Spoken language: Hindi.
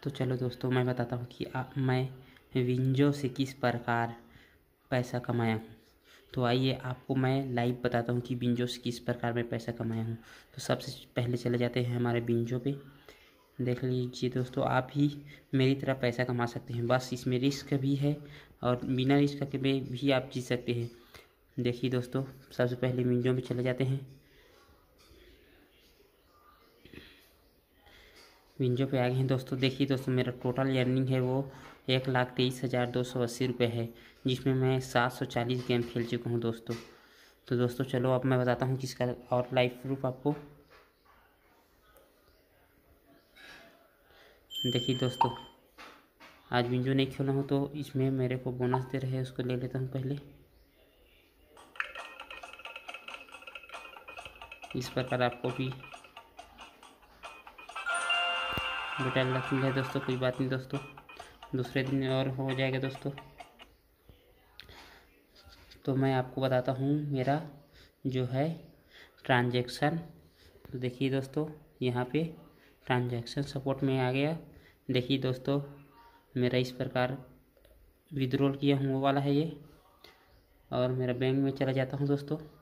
तो चलो दोस्तों मैं बताता हूँ कि मैं विंजो से किस प्रकार पैसा कमाया हूँ। तो आइए आपको मैं लाइव बताता हूँ कि विंजो से किस प्रकार मैं पैसा कमाया हूँ। तो सबसे पहले चले जाते हैं हमारे विंजो पे। देख लीजिए दोस्तों, आप ही मेरी तरह पैसा कमा सकते हैं, बस इसमें रिस्क भी है और बिना रिस्क के भी आप जीत सकते हैं। देखिए दोस्तों, सबसे पहले विंजो में चले जाते हैं। विंजो पे आ गए हैं दोस्तों। देखिए दोस्तों, मेरा टोटल अर्निंग है वो 1,23,280 रुपये है, जिसमें मैं 740 गेम खेल चुका हूँ दोस्तों। तो दोस्तों चलो अब मैं बताता हूँ किसका और लाइव प्रूफ आपको। देखिए दोस्तों, आज विंजो नहीं खेला हूँ तो इसमें मेरे को बोनस दे रहे हैं, उसको ले लेता हूँ पहले। इस प्रकार आपको भी बेटा लकी है दोस्तों। कोई बात नहीं दोस्तों, दूसरे दिन और हो जाएगा दोस्तों। तो मैं आपको बताता हूँ मेरा जो है ट्रांजैक्शन। तो देखिए दोस्तों, यहाँ पे ट्रांजैक्शन सपोर्ट में आ गया। देखिए दोस्तों, मेरा इस प्रकार विड्रॉल किया हूँ वो वाला है ये। और मेरा बैंक में चला जाता हूँ दोस्तों।